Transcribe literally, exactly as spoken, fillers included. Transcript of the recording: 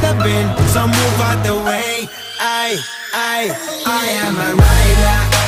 have been, so move out the way. I, I, I am a rider.